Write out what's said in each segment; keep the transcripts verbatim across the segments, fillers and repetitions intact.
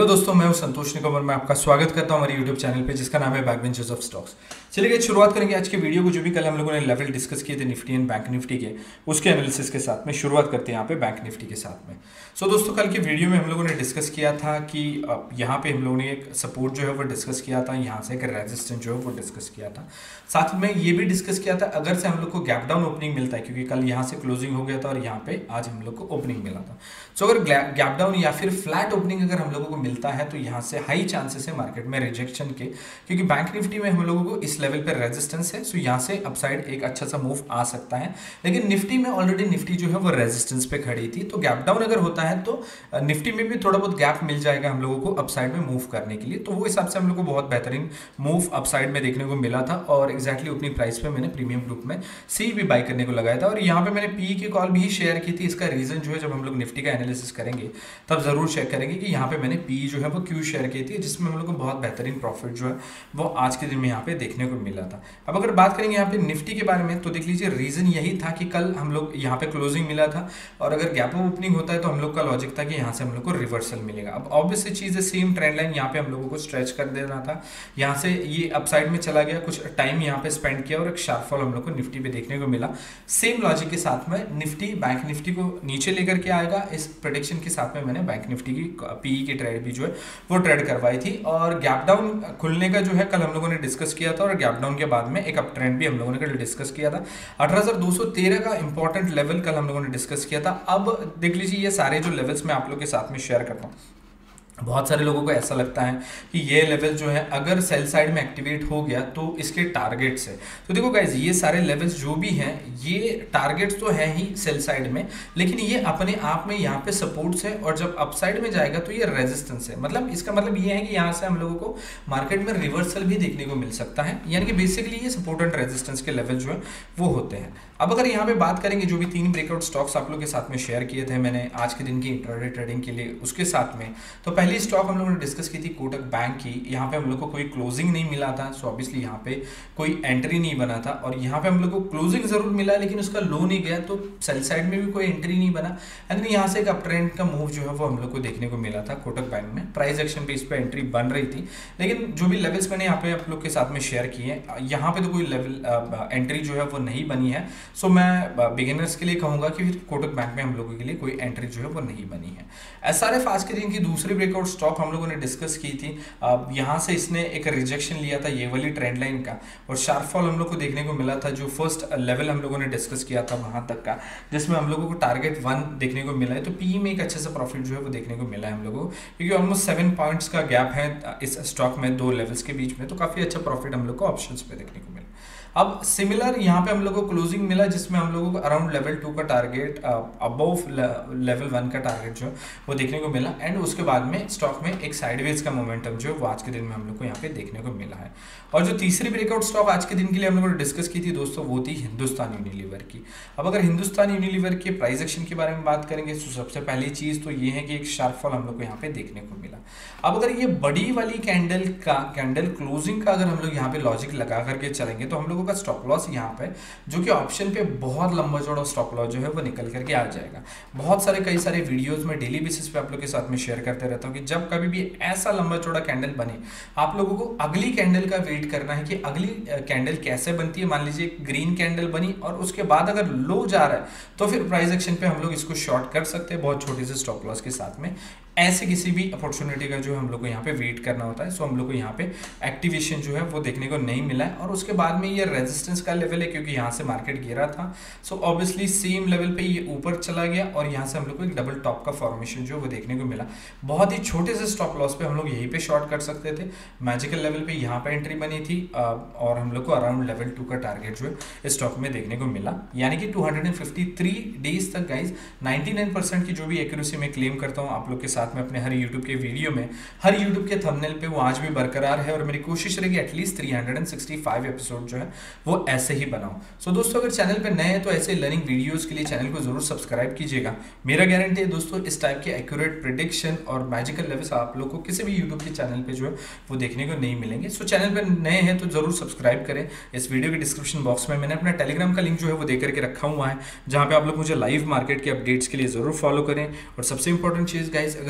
दोस्तों, मैं हूं संतोष निगम और मैं आपका स्वागत करता हूं हमारे यूट्यूब चैनल पे जिसका नाम है बैकबेंचर्स ऑफ स्टॉक्स। चलिए गाइस, शुरुआत करेंगे आज के वीडियो को। जो भी कल हम लोगों ने लेवल डिस्कस किए थे निफ्टी एंड बैंक निफ्टी के, उसके एनालिसिस के साथ में शुरुआत करते हैं यहाँ पे बैंक निफ्टी के साथ में। सो so, दोस्तों, कल के वीडियो में हम लोगों ने डिस्कस किया था कि यहाँ पे हम लोगों ने एक सपोर्ट जो है वो डिस्कस किया था, यहाँ से एक रेजिस्टेंस जो है वो डिस्कस किया था। साथ में ये भी डिस्कस किया था अगर से हम लोग को गैप डाउन ओपनिंग मिलता है, क्योंकि कल यहाँ से क्लोजिंग हो गया था और यहाँ पे आज हम लोग को ओपनिंग मिला था। सो so, अगर गैप डाउन या फिर फ्लैट ओपनिंग अगर हम लोगों को मिलता है तो यहाँ से हाई चांसेस है मार्केट में रिजेक्शन के, क्योंकि बैंक निफ्टी में हम लोगों को इस लेवल पर रेजिस्टेंस है। सो यहाँ से अपसाइड एक अच्छा सा मूव आ सकता है, लेकिन निफ्टी में ऑलरेडी निफ्टी जो है वो रेजिस्टेंस पे खड़ी थी। तो गैप डाउन अगर होता है तो निफ्टी में भी थोड़ा बहुत गैप मिल जाएगा हम लोगों को अपसाइड में मूव करने के लिए। तो वो हिसाब से हम लोग को बहुत बेहतरीन मूव अपसाइड में देखने को मिला था और एक्जैक्टली उतनी प्राइस पे मैंने प्रीमियम ग्रुप में सी भी बाई करने को लगाया था। और यहाँ पे मैंने पी की कॉल भी शेयर की थी। इसका रीजन जो है, जब हम लोग निफ्टी का एनालिसिस करेंगे तब जरूर चेक करेंगे कि यहाँ पे मैंने पी जो है वो क्यों शेयर की थी, जिसमें हम लोग को बहुत बेहतरीन प्रॉफिट जो है वो आज के दिन में यहाँ पे देखने को मिला था। अब अगर बात करेंगे यहाँ पे निफ्टी के बारे में, तो देख लीजिए रीजन यही था कि कल हम लोग यहाँ पे क्लोजिंग मिला था और अगर गैप अप ओपनिंग होता है तो हम लोग का लॉजिक था कि यहाँ से हम लोग को रिवर्सल मिलेगा। अब ऑब्वियस चीज है, सेम ट्रेंड लाइन यहाँ पे हम लोगों को स्ट्रेच कर देना था। यहाँ से ये अपसाइड में चला गया, कुछ टाइम यहाँ पे स्पेंड किया और एक शार्प फॉल हम लोग को निफ्टी पे देखने को मिला। सेम लॉजिक के साथ में निफ्टी बैंक निफ्टी को नीचे लेकर के आएगा, इस प्रेडिक्शन के साथ में मैंने बैंक निफ्टी की पीई की ट्रेड भी जो है वो ट्रेड करवाई थी। और गैप डाउन खुलने का जो है कल हम लोगों ने डिस्कस किया था और गैप डाउन के बाद में एक अप ट्रेंड भी हम लोगों ने कल डिस्कस किया था। अठारह हज़ार दो सौ तेरह का इंपॉर्टेंट लेवल कल हम लोगों ने डिस्कस किया था। अब देख लीजिए, ये सारे जो लेवल्स मैं आप लोग के साथ में शेयर करता हूँ, बहुत सारे लोगों को ऐसा लगता है कि ये लेवल जो है अगर सेल साइड में एक्टिवेट हो गया तो इसके टारगेट्स है। तो देखो गाइज, ये सारे लेवल्स जो भी हैं ये टारगेट्स तो है ही सेल साइड में, लेकिन ये अपने आप में यहाँ पे सपोर्ट्स है और जब अपसाइड में जाएगा तो ये रेजिस्टेंस है। मतलब इसका मतलब ये है कि यहाँ से हम लोगों को मार्केट में रिवर्सल भी देखने को मिल सकता है, यानी कि बेसिकली ये सपोर्ट एंड रेजिस्टेंस के लेवल जो है वो होते हैं। अब अगर यहाँ पे बात करेंगे, जो भी तीन ब्रेकआउट स्टॉक्स आप लोग के साथ में शेयर किए थे मैंने आज के दिन की इंट्राडे ट्रेडिंग के लिए, उसके साथ में तो पहली स्टॉक हम लोगों ने डिस्कस की थी कोटक बैंक की। यहाँ पे हम लोग को कोई क्लोजिंग नहीं मिला था, सो ऑब्वियसली यहाँ पे कोई एंट्री नहीं बना था। और यहाँ पे हम लोग को क्लोजिंग जरूर मिला लेकिन उसका लो नहीं गया, तो सेल साइड में भी कोई एंट्री नहीं बना। एंड यहाँ से एक अप ट्रेंड का मूव जो है वो हम लोग को देखने को मिला था कोटक बैंक में। प्राइस एक्शन पे इस पे एंट्री बन रही थी, लेकिन जो भी लेवल्स मैंने यहाँ पे आप लोग के साथ में शेयर किए हैं, यहाँ पे तो कोई लेवल एंट्री जो है वो नहीं बनी है। सो मैं बिगिनर्स के लिए कहूंगा कि कोटक बैंक में हम लोगों के लिए कोई एंट्री जो है वो नहीं बनी है। एसआरएफ आज के दिन की दूसरी ब्रेकआउट स्टॉक हम लोगों ने डिस्कस की थी। अब यहाँ से इसने एक रिजेक्शन लिया था ये वाली ट्रेंड लाइन का और शार्प फॉल हम लोग को देखने को मिला था। जो फर्स्ट लेवल हम लोगों ने डिस्कस किया था वहां तक का, जिसमें हम लोगों को टारगेट वन देखने को मिला है। तो पी में एक अच्छे से प्रॉफिट जो है वो देखने को मिला है हम लोगों को, क्योंकि ऑलमोस्ट सेवन पॉइंट्स का गैप है इस स्टॉक में दो लेवल्स के बीच में। तो काफी अच्छा प्रॉफिट हम लोग को ऑप्शंस पे देखने को मिला। अब सिमिलर यहाँ पे हम लोग को क्लोजिंग मिला, जिसमें हम लोगों को अराउंड लेवल टू का टारगेट, अबव लेवल वन का टारगेट जो वो देखने को मिला। एंड उसके बाद में स्टॉक में एक साइडवेज का मोमेंटम जो वो आज के दिन में हम लोग को यहाँ पे देखने को मिला है। और जो तीसरी ब्रेकआउट स्टॉक आज के दिन के लिए हम लोगों ने डिस्कस की थी दोस्तों, वो थी हिंदुस्तान यूनिलीवर की। अब अगर हिंदुस्तान यूनिलीवर के प्राइस एक्शन के बारे में बात करेंगे तो सबसे पहली चीज तो ये है कि एक शार्प फॉल हम लोग को यहाँ पे देखने को मिला। अब अगर ये बड़ी वाली कैंडल का कैंडल क्लोजिंग का अगर हम लोग यहाँ पे लॉजिक लगा करके चलेंगे तो हम लोगों का स्टॉप लॉस यहाँ पे, जो कि ऑप्शन पे बहुत लंबा चौड़ा स्टॉप लॉस जो है वो निकल करके आ जाएगा। बहुत सारे कई सारे वीडियोस में डेली बेसिस पे आप लोग के साथ में शेयर करते रहता हूँ कि जब कभी भी ऐसा लंबा चौड़ा कैंडल बने, आप लोगों को अगली कैंडल का वेट करना है कि अगली कैंडल कैसे बनती है। मान लीजिए ग्रीन कैंडल बनी और उसके बाद अगर लो जा रहा है तो फिर प्राइस एक्शन पे हम लोग इसको शॉर्ट कर सकते हैं बहुत छोटे से स्टॉप लॉस के साथ में। ऐसे किसी भी अपॉर्चुनिटी का जो हम लोग को यहाँ पे वेट करना होता है। सो हम लोग को यहाँ पे एक्टिवेशन जो है वो देखने को नहीं मिला है। और उसके बाद में ये रेजिस्टेंस का लेवल है, क्योंकि यहाँ से मार्केट गिरा था। सो ऑब्वियसली सेम लेवल पे ये ऊपर चला गया और यहाँ से हम लोग को एक डबल टॉप का फॉर्मेशन जो है वो देखने को मिला। बहुत ही छोटे से स्टॉप लॉस पे हम लोग यहीं पे शॉर्ट कर सकते थे। मैजिकल लेवल पे यहाँ पे एंट्री बनी थी और हम लोग को अराउंड लेवल टू का टारगेट जो है स्टॉक में देखने को मिला, यानी कि टू फिफ्टी थ्री डेज तक गाइज नाइंटी नाइन परसेंट की जो भी एक्यूरेसी में क्लेम करता हूँ आप लोग के साथ में अपने हर यूट्यूब के वीडियो में, हर यूट्यूब के थंबनेल पे, वो आज भी बरकरार है। और मेरी कोशिश रहेगी at least three sixty five episode जो है वो ऐसे ही बनाऊं। सो so, दोस्तों अगर चैनल पे नए हैं तो ऐसे लर्निंग वीडियोस के लिए चैनल को जरूर सब्सक्राइब कीजिएगा। मेरा गारंटी है दोस्तों, इस टाइप के एक्यूरेट प्रेडिक्शन और मैजिकल लेवल्स आप लोग को किसी भी यूट्यूब के चैनल पे जो है वो देखने को नहीं मिलेंगे। सो so, चैनल पे नए हैं तो जरूर सब्सक्राइब करें। इस वीडियो के डिस्क्रिप्शन बॉक्स में मैंने अपना टेलीग्राम का लिंक जो है वो दे करके रखा हुआ है, जहाँ पे आप लोग मुझे लाइव मार्केट के अपडेट्स के लिए जरूर फॉलो करें। और सबसे इंपॉर्टेंट चीज गाइज, अगर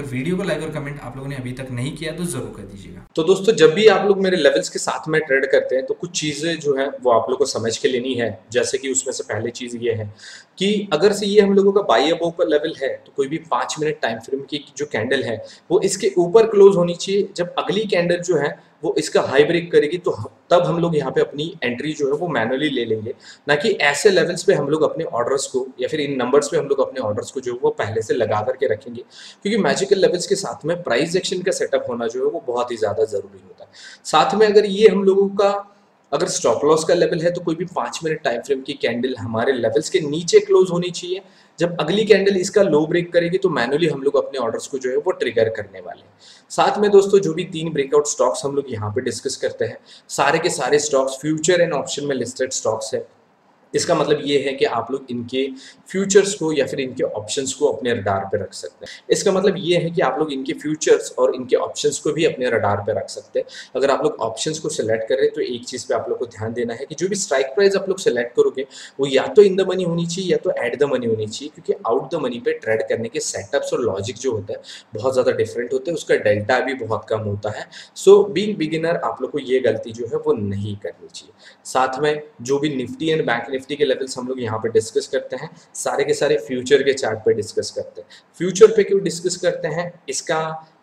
वीडियो को लाइक और कमेंट आप लोगों ने अभी तक नहीं किया तो जरूर कर दीजिएगा। तो दोस्तों जब भी आप लोग मेरे लेवल्स के साथ में ट्रेड करते हैं तो कुछ चीज़ें जो है वो आप लोग को समझ के लेनी है। जैसे कि उसमें से पहली चीज़ ये है कि अगर से ये हम लोगों का बाई अबव का लेवल है तो कोई भी पाँच मिनट टाइम फ्रेम की जो कैंडल है वो इसके ऊपर क्लोज होनी चाहिए। जब अगली कैंडल जो है वो इसका हाई ब्रेक करेगी तो तब हम लोग यहाँ पे अपनी एंट्री जो है वो मैनुअली ले लेंगे, ना कि ऐसे लेवल्स पे हम लोग अपने ऑर्डर्स को या फिर इन नंबर्स पे हम लोग अपने ऑर्डर्स को जो है वो पहले से लगा करके रखेंगे। क्योंकि मैजिकल लेवल्स के साथ में प्राइस एक्शन का सेटअप होना जो है वो बहुत ही ज़्यादा ज़रूरी होता है। साथ में अगर ये हम लोगों का अगर स्टॉप लॉस का लेवल है तो कोई भी पाँच मिनट टाइम फ्रेम की कैंडल हमारे लेवल्स के नीचे क्लोज होनी चाहिए। जब अगली कैंडल इसका लो ब्रेक करेगी तो मैनुअली हम लोग अपने ऑर्डर्स को जो है वो ट्रिगर करने वाले हैं। साथ में दोस्तों जो भी तीन ब्रेकआउट स्टॉक्स हम लोग यहाँ पे डिस्कस करते हैं सारे के सारे स्टॉक्स फ्यूचर एंड ऑप्शन में लिस्टेड स्टॉक्स है। इसका मतलब ये है कि आप लोग इनके फ्यूचर्स को या फिर इनके ऑप्शंस को अपने रडार पे रख सकते हैं। इसका मतलब ये है कि आप लोग इनके फ्यूचर्स और इनके ऑप्शंस को भी अपने रडार पे रख सकते हैं। अगर आप लोग ऑप्शंस को सिलेक्ट करें तो एक चीज़ पे आप लोग को ध्यान देना है कि जो भी स्ट्राइक प्राइस आप लोग सिलेक्ट करोगे वो या तो इन द मनी होनी चाहिए या तो एट द मनी होनी चाहिए, क्योंकि आउट द मनी पे ट्रेड करने के सेटअप्स और लॉजिक जो होता है बहुत ज़्यादा डिफरेंट होते हैं, उसका डेल्टा भी बहुत कम होता है। सो बीइंग बिगिनर आप लोग को ये गलती जो है वो नहीं करनी चाहिए। साथ में जो भी निफ्टी एंड बैंक निफ्टी के लेवल्स हम लोग यहाँ पे डिस्कस करते हैं सारे के सारे फ्यूचर के चार्ट पे डिस्कस करते हैं। फ्यूचर पे क्यों डिस्कस करते हैं इसका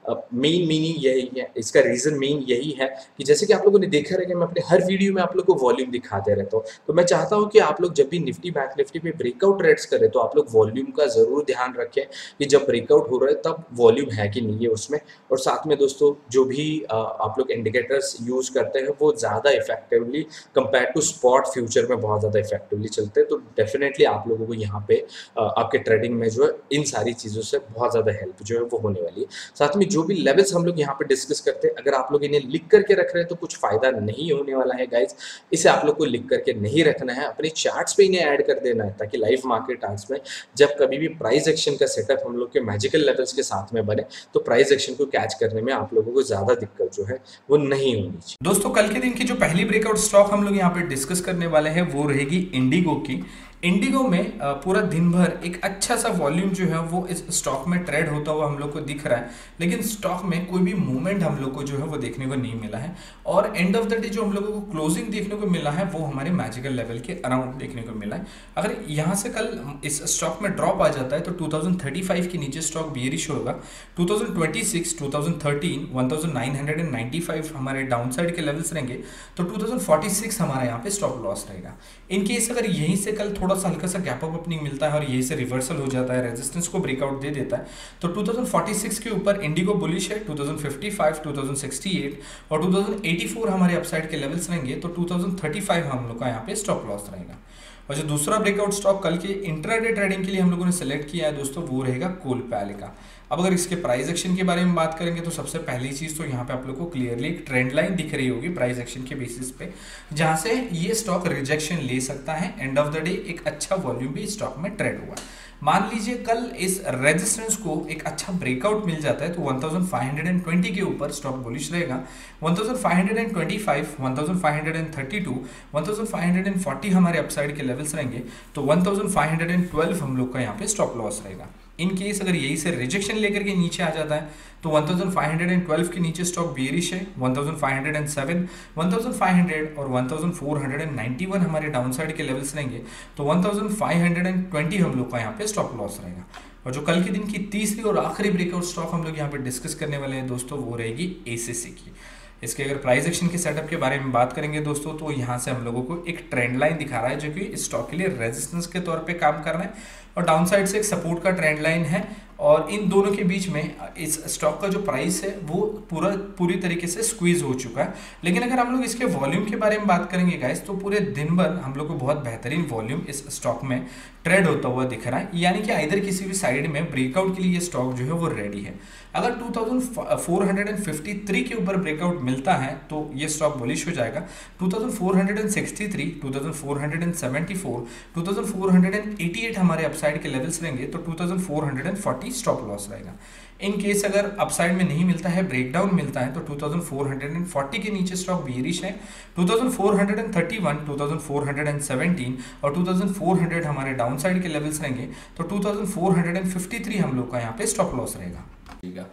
मेन मीनिंग यही है, इसका रीजन मेन यही है कि जैसे कि आप लोगों ने देखा रहेगा मैं अपने हर वीडियो में आप लोग को वॉल्यूम दिखाते रहता हूँ। तो मैं चाहता हूँ कि आप लोग जब भी निफ्टी बैंक निफ्टी पे ब्रेकआउट ट्रेड्स करें तो आप लोग वॉल्यूम का जरूर ध्यान रखें कि जब ब्रेकआउट हो रहा है तब वॉल्यूम है कि नहीं है उसमें। और साथ में दोस्तों जो भी आप लोग इंडिकेटर्स यूज करते हैं वो ज़्यादा effectively compare to spot future में बहुत ज़्यादा इफेक्टिवली चलते हैं। तो डेफिनेटली आप लोगों को यहाँ पे आपके ट्रेडिंग में जो है इन सारी चीज़ों से बहुत ज़्यादा हेल्प जो है वो होने वाली है। साथ में जो भी लेवल्स हम लोग यहाँ पे डिस्कस करते हैं अगर आप लोग इन्हें लिख करके रख रहे हैं तो कुछ फायदा नहीं होने वाला है गाइज। इसे आप लोग को लिख करके नहीं रखना है, अपने चार्ट्स पे इन्हें ऐड कर देना है ताकि लाइव मार्केट आवर्स में जब कभी भी प्राइस एक्शन का सेटअप हम लोग के मैजिकल लेवल्स के साथ में बने तो प्राइस एक्शन को कैच करने में आप लोगों को ज्यादा दिक्कत जो है वो नहीं होनी चाहिए। दोस्तों कल के दिन की जो पहली ब्रेकआउट स्टॉक हम लोग यहाँ पे डिस्कस करने वाले हैं वो रहेगी इंडिगो की। इंडिगो में पूरा दिन भर एक अच्छा सा वॉल्यूम जो है वो इस स्टॉक में ट्रेड होता हुआ हम लोग को दिख रहा है, लेकिन स्टॉक में कोई भी मूवमेंट हम लोग को जो है वो देखने को नहीं मिला है। और एंड ऑफ द डे जो हम लोगों को क्लोजिंग देखने को मिला है वो हमारे मैजिकल लेवल के अराउंड देखने को मिला है। अगर यहाँ से कल इस स्टॉक में ड्रॉप आ जाता है तो टू थाउजेंड थर्टी फाइव के नीचे स्टॉक बियरिश होगा। Two thousand twenty six, two thousand thirteen, one thousand nine hundred ninety five हमारे डाउन साइड के लेवल्स रहेंगे, तो टू थाउजेंड फोर्टी सिक्स हमारा यहाँ पे स्टॉप लॉस रहेगा। इन केस अगर यहीं से कल थोड़ा सा हल्का सा गैप अप ओपनिंग मिलता है और यहीं से रिवर्सल हो जाता है, रेजिस्टेंस को ब्रेकआउट दे देता है, तो टू थाउजेंड फोर्टी सिक्स के ऊपर इंडिगो बुलिश है। Two thousand fifty five, two thousand sixty eight और टू थाउजेंड एटी फोर हमारे अपसाइड के लेवल्स रहेंगे, तो टू थाउजेंड थर्टी फाइव हम लोग का यहाँ पे स्टॉप लॉस रहेगा। और जो दूसरा ब्रेकआउट स्टॉक कल के इंट्राडे ट्रेडिंग के लिए हम लोगों ने सेलेक्ट किया है दोस्तों वो रहेगा कोलपैल का। अब अगर इसके प्राइस एक्शन के बारे में बात करेंगे तो सबसे पहली चीज़ तो यहाँ पे आप लोग को क्लियरली एक ट्रेंड लाइन दिख रही होगी प्राइस एक्शन के बेसिस पे, जहाँ से ये स्टॉक रिजेक्शन ले सकता है। एंड ऑफ द डे एक अच्छा वॉल्यूम भी स्टॉक में ट्रेड हुआ। मान लीजिए कल इस रेजिस्टेंस को एक अच्छा ब्रेकआउट मिल जाता है तो one thousand five hundred twenty के ऊपर स्टॉक बुलिश रहेगा। One thousand five hundred twenty five, one thousand five hundred thirty two, one thousand five hundred forty हमारे अपसाइड के लेवल्स रहेंगे, तो one thousand five hundred twelve हम लोग का यहाँ पे स्टॉप लॉस रहेगा। इन केस अगर यही से रिजेक्शन लेकर के नीचे आ जाता है तो one thousand five hundred twelve के नीचे स्टॉक बेरिश है। One thousand five hundred seven, one thousand five hundred और one thousand four hundred ninety one हमारे डाउन साइड के लेवल्स रहेंगे, तो one thousand five hundred twenty हम लोग का यहाँ पे स्टॉप लॉस रहेगा। और जो कल के दिन की तीसरी और आखिरी ब्रेकआउट स्टॉक हम लोग यहाँ पे डिस्कस करने वाले हैं दोस्तों वो रहेगी एसीसी की। इसके अगर प्राइस एक्शन के सेटअप के बारे में बात करेंगे दोस्तों तो यहाँ से हम लोगों को एक ट्रेंड लाइन दिखा रहा है जो कि इस स्टॉक के लिए रेजिस्टेंस के तौर पे काम कर रहा है और डाउन साइड से एक सपोर्ट का ट्रेंड लाइन है। और इन दोनों के बीच में इस स्टॉक का जो प्राइस है वो पूरा पूरी तरीके से स्क्वीज हो चुका है। लेकिन अगर हम लोग इसके वॉल्यूम के बारे में बात करेंगे गाइस तो पूरे दिन भर हम लोग को बहुत बेहतरीन वॉल्यूम इस स्टॉक में ट्रेड होता हुआ दिख रहा है, यानी कि इधर किसी भी साइड में ब्रेकआउट के लिए ये स्टॉक जो है वो रेडी है। अगर two thousand four hundred fifty three के ऊपर ब्रेकआउट मिलता है तो ये स्टॉक बुलिश हो जाएगा। Two thousand four hundred sixty three, two thousand four hundred seventy four, two thousand four hundred eighty eight हमारे अपसाइड के लेवल्स रहेंगे, तो two thousand four hundred forty stop loss रहेगा। इन केस अगर upside में नहीं मिलता है, ब्रेकडाउन मिलता है, तो two thousand four hundred forty के नीचे स्टॉक बेरिश है। Two thousand four hundred thirty one, two thousand four hundred seventeen और टू थाउजेंड फोर हंड्रेड हमारे डाउन साइड के लेवल्स रहेंगे, तो two thousand four hundred fifty three हम लोग का यहाँ पे स्टॉप लॉस रहेगा। ठीक है,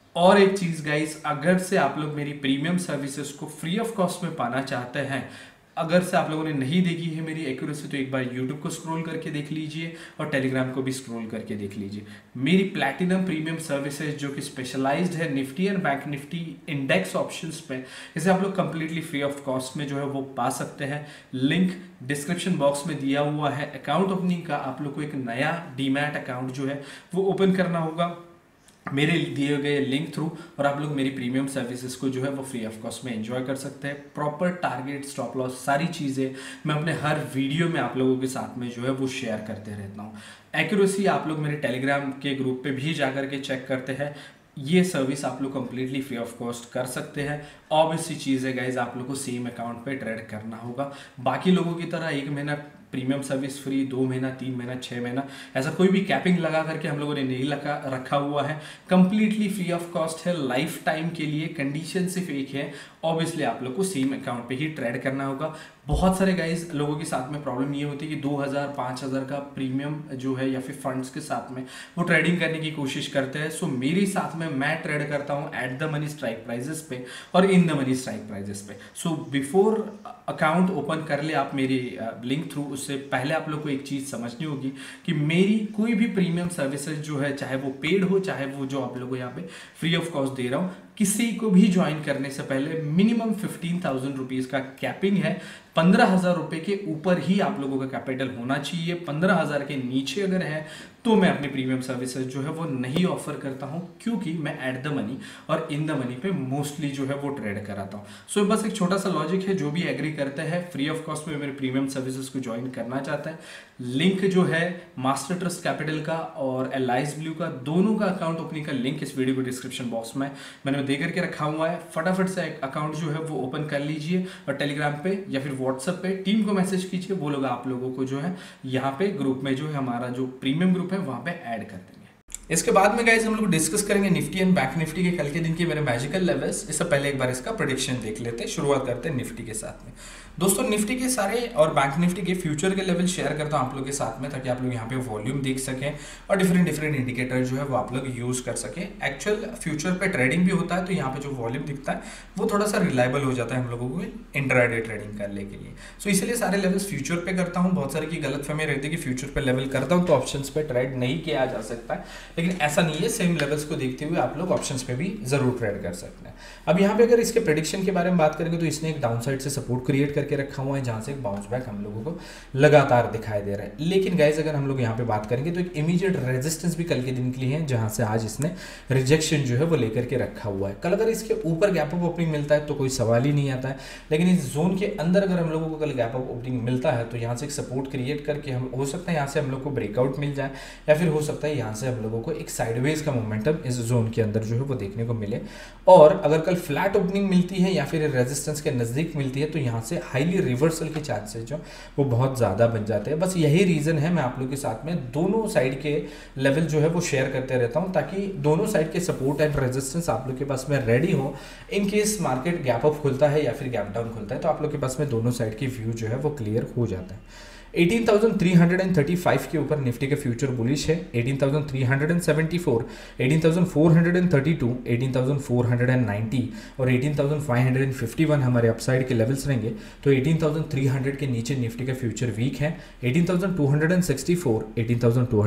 और एक चीज़ गाइस, अगर से आप लोग मेरी प्रीमियम सर्विसेज को फ्री ऑफ कॉस्ट में पाना चाहते हैं, अगर से आप लोगों ने नहीं देखी है मेरी एक्यूरेसी, तो एक बार यूट्यूब को स्क्रॉल करके देख लीजिए और टेलीग्राम को भी स्क्रॉल करके देख लीजिए। मेरी प्लैटिनम प्रीमियम सर्विसेज जो कि स्पेशलाइज्ड है Nifty and bank Nifty index options पे, इसे आप लोग कंप्लीटली फ्री ऑफ कॉस्ट में जो है वो पा सकते हैं। लिंक डिस्क्रिप्शन बॉक्स में दिया हुआ है। अकाउंट ओपनिंग का आप लोग को एक नया डीमैट अकाउंट जो है वो ओपन करना होगा मेरे दिए गए लिंक थ्रू, और आप लोग मेरी प्रीमियम सर्विसेज को जो है वो फ्री ऑफ कॉस्ट में एंजॉय कर सकते हैं। प्रॉपर टारगेट, स्टॉप लॉस, सारी चीज़ें मैं अपने हर वीडियो में आप लोगों के साथ में जो है वो शेयर करते रहता हूँ। एक्यूरेसी आप लोग मेरे टेलीग्राम के ग्रुप पे भी जा करके चेक करते हैं। ये सर्विस आप लोग कंप्लीटली फ्री ऑफ कॉस्ट कर सकते हैं। ऑब्वियसली चीज़ है गाइज, आप लोग को सेम अकाउंट पे ट्रेड करना होगा। बाकी लोगों की तरह एक महीना प्रीमियम सर्विस फ्री, दो महीना, तीन महीना, छः महीना, ऐसा कोई भी कैपिंग लगा करके हम लोगों ने नहीं लगा रखा हुआ है। कंप्लीटली फ्री ऑफ कॉस्ट है, लाइफ टाइम के लिए। कंडीशन सिर्फ एक है, ऑब्वियसली आप लोग को सेम अकाउंट पे ही ट्रेड करना होगा। बहुत सारे गाइज लोगों के साथ में प्रॉब्लम ये होती है कि दो हज़ार पाँच हज़ार का प्रीमियम जो है या फिर फंड्स के साथ में वो ट्रेडिंग करने की कोशिश करते हैं। सो मेरे साथ में मैं ट्रेड करता हूँ at the money strike prices पे और in the money strike prices पे। सो बिफोर अकाउंट ओपन कर ले आप मेरी लिंक थ्रू, उससे पहले आप लोग को एक चीज़ समझनी होगी कि मेरी कोई भी प्रीमियम सर्विसेज जो है, चाहे वो पेड हो चाहे वो जो आप लोगों को यहाँ पे फ्री ऑफ कॉस्ट दे रहा हूँ, किसी को भी ज्वाइन करने से पहले मिनिमम फिफ्टीन थाउजेंड रुपीज़ का कैपिंग है। पंद्रह हज़ार रुपये के ऊपर ही आप लोगों का कैपिटल होना चाहिए। पंद्रह हज़ार के नीचे अगर है तो मैं अपनी प्रीमियम सर्विसेज जो है वो नहीं ऑफर करता हूं, क्योंकि मैं एट द मनी और इन द मनी पे मोस्टली जो है वो ट्रेड कराता हूं। सो so, बस एक छोटा सा लॉजिक है, जो भी एग्री करते हैं फ्री ऑफ कॉस्ट में मेरे प्रीमियम सर्विसेज को ज्वाइन करना चाहता है, लिंक जो है मास्टर ट्रस्ट कैपिटल का और एलाइज ब्लू का, दोनों का अकाउंट ओपनिंग का लिंक इस वीडियो को डिस्क्रिप्शन बॉक्स में मैंने दे करके रखा हुआ है। फटाफट से अकाउंट जो है वो ओपन कर लीजिए और टेलीग्राम पे या फिर व्हाट्सएप पे टीम को मैसेज कीजिए, वो लोग आप लोगों को जो है यहाँ पे ग्रुप में जो है हमारा जो प्रीमियम ग्रुप है वहाँ पे ऐड कर देंगे। इसके बाद में गाइस हम लोग डिस्कस करेंगे निफ्टी एंड बैंक निफ्टी के कल के दिन के मेरे मैजिकल लेवल्स। इससे पहले एक बार इसका प्रेडिक्शन देख लेते हैं। शुरुआत करते हैं निफ्टी के साथ में। दोस्तों निफ्टी के सारे और बैंक निफ्टी के फ्यूचर के लेवल शेयर करता हूं आप लोग के साथ में, ताकि आप लोग यहाँ पे वॉल्यूम देख सकें और डिफरेंट डिफरेंट इंडिकेटर जो है वो आप लोग यूज कर सकें। एक्चुअल फ्यूचर पे ट्रेडिंग भी होता है, तो यहाँ पे जो वॉल्यूम दिखता है वो थोड़ा सा रिलायबल हो जाता है हम लोगों को इंट्राडे ट्रेडिंग करने के लिए। सो इसलिए सारे लेवल्स फ्यूचर पे करता हूँ। बहुत सारे की गलतफहमी रहती है कि फ्यूचर पे लेवल करता हूँ तो ऑप्शंस पे ट्रेड नहीं किया जा सकता है, लेकिन ऐसा नहीं है। सेम लेवल्स को देखते हुए आप लोग ऑप्शंस पे भी जरूर ट्रेड कर सकते हैं। अब यहाँ पे अगर इसके प्रेडिक्शन के बारे में बात करेंगे तो इसने एक डाउन साइड से सपोर्ट क्रिएट करके रखा हुआ है, जहां से एक बाउंस बैक हम लोगों को लगातार दिखाई दे रहा है। लेकिन गाइस अगर हम लोग यहाँ पे बात करेंगे तो एक इमीडिएट रेजिस्टेंस भी कल के दिन के लिए है, जहां से आज इसने रिजेक्शन जो है वो लेकर के रखा हुआ है। कल अगर इसके ऊपर गैप अप ओपनिंग मिलता है तो कोई सवाल ही नहीं आता है, लेकिन इस जोन के अंदर अगर हम लोगों को कल गैप अप ओपनिंग मिलता है तो यहाँ से एक सपोर्ट क्रिएट करके हम हो सकता है यहाँ से हम लोग को ब्रेकआउट मिल जाए, या फिर हो सकता है यहाँ से हम लोगों को एक साइडवेज का मोमेंटम इस जोन के अंदर जो है वो देखने को मिले। और अगर कल फ्लैट ओपनिंग मिलती है या फिर रेजिस्टेंस के नजदीक मिलती है तो यहाँ से हाईली रिवर्सल के चांसेस जो वो बहुत ज़्यादा बन जाते हैं। बस यही रीज़न है मैं आप लोग के साथ में दोनों साइड के लेवल जो है वो शेयर करते रहता हूँ, ताकि दोनों साइड के सपोर्ट एंड रेजिस्टेंस आप लोग के पास में रेडी हो। In case market gap up खुलता है या फिर गैप डाउन खुलता है तो आप लोग के पास में दोनों साइड की व्यू जो है वो क्लियर हो जाता है। अठारह हज़ार तीन सौ पैंतीस के ऊपर निफ्टी के फ्यूचर बुलिश है। अठारह हज़ार तीन सौ चौहत्तर, अठारह हज़ार चार सौ बत्तीस, अठारह हज़ार चार सौ नब्बे और अठारह हज़ार पाँच सौ इक्यावन हमारे अपसाइड के लेवल्स रहेंगे। तो अठारह हज़ार तीन सौ के नीचे निफ्टी का फ्यूचर वीक है। अठारह हज़ार दो सौ चौंसठ, अठारह हज़ार दो सौ बीस, अठारह हज़ार एक सौ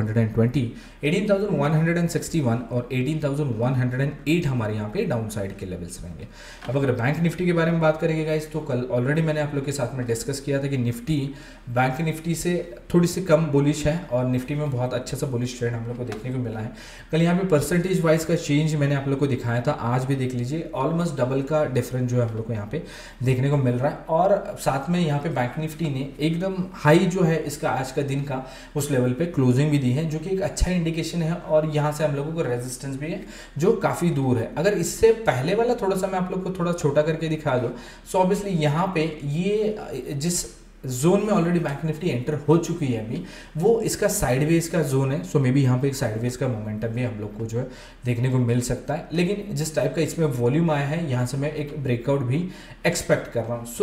इकसठ और अठारह हज़ार एक सौ आठ हमारे यहाँ पे डाउन साइड के लेवल्स रहेंगे। अब अगर बैंक निफ्टी के बारे में बात करेंगे गाइस तो कल ऑलरेडी मैंने आप लोग के साथ में डिस्कस किया था कि निफ्टी बैंक निफ्टी से थोड़ी सी कम बुलिश है और निफ्टी में बहुत अच्छा सा बुलिश ट्रेंड हम लोग को देखने को मिला है। कल यहाँ पे परसेंटेज वाइज का चेंज मैंने आप लोग को दिखाया था, आज भी देख लीजिए ऑलमोस्ट डबल का डिफरेंस जो है हम लोग को यहाँ पे देखने को मिल रहा है। और साथ में यहाँ पे बैंक निफ्टी ने एकदम हाई जो है इसका आज का दिन का उस लेवल पे क्लोजिंग भी दी है, जो कि एक अच्छा इंडिकेशन है। और यहाँ से हम लोगों को रेजिस्टेंस भी है जो काफी दूर है। अगर इससे पहले वाला थोड़ा सा मैं आप लोग को थोड़ा छोटा करके दिखा दूं, सो ऑब्वियसली यहाँ पे ये जिस जोन में ऑलरेडी बैंक निफ्टी एंटर हो चुकी है अभी, वो इसका साइडवेज का जोन है। सो मे बी यहाँ पे एक साइडवेज का मोमेंटम भी हम लोग को जो है देखने को मिल सकता है। लेकिन जिस टाइप का इसमें वॉल्यूम आया है, यहाँ से मैं एक ब्रेकआउट भी एक्सपेक्ट कर रहा हूँ। सो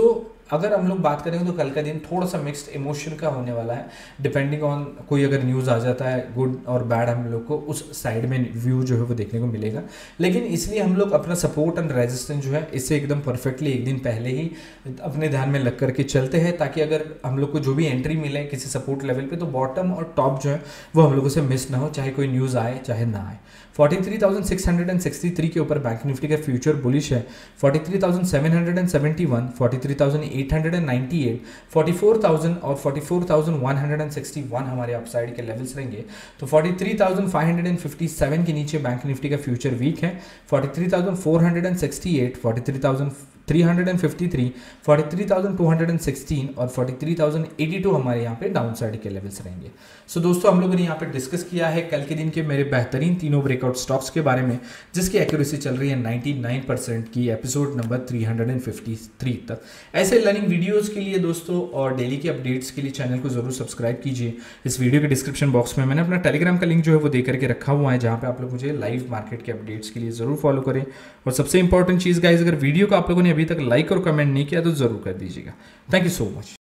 अगर हम लोग बात करेंगे तो कल का दिन थोड़ा सा मिक्स्ड इमोशन का होने वाला है, डिपेंडिंग ऑन कोई अगर न्यूज़ आ जाता है गुड और बैड, हम लोग को उस साइड में व्यू जो है वो देखने को मिलेगा। लेकिन इसलिए हम लोग अपना सपोर्ट एंड रेजिस्टेंस जो है इससे एकदम परफेक्टली एक दिन पहले ही अपने ध्यान में लग करके चलते हैं, ताकि अगर हम लोग को जो भी एंट्री मिले किसी सपोर्ट लेवल पे तो बॉटम और टॉप जो है वो हम लोगों से मिस ना हो, चाहे कोई न्यूज़ आए चाहे ना आए। Forty three thousand six hundred sixty three के ऊपर बैंक निफ्टी का फ्यूचर बुलिश है। Forty three thousand seven hundred seventy one, forty three thousand eight hundred ninety eight, forty four thousand और forty four thousand one hundred sixty one हमारे upside के levels रहेंगे। तो forty three thousand five hundred fifty seven के नीचे bank Nifty का future weak है। Forty three thousand four hundred sixty eight, forty three thousand three hundred fifty three, forty three thousand two hundred sixteen और forty three thousand eighty two हमारे यहाँ पे down side के levels रहेंगे। सो so, दोस्तों हम लोगों ने यहाँ पे डिस्कस किया है कल के दिन के मेरे बेहतरीन तीनों ब्रेकआउट स्टॉक्स के बारे में, जिसकी एक्यूरेसी चल रही है नाइंटी नाइन परसेंट की episode number three hundred fifty three तक। ऐसे लर्निंग वीडियोस के लिए दोस्तों और डेली के अपडेट्स के लिए चैनल को जरूर सब्सक्राइब कीजिए। इस वीडियो के डिस्क्रिप्शन बॉक्स में मैंने अपना टेलीग्राम का लिंक जो है वो दे करके रखा हुआ है, जहाँ पे आप लोग मुझे लाइव मार्केट के अपडेट्स के लिए जरूर फॉलो करें। और सबसे इंपॉर्टेंट चीज़ गाइस, अगर वीडियो को आप लोगों ने अभी तक लाइक और कमेंट नहीं किया तो जरूर कर दीजिएगा। Thank you so much.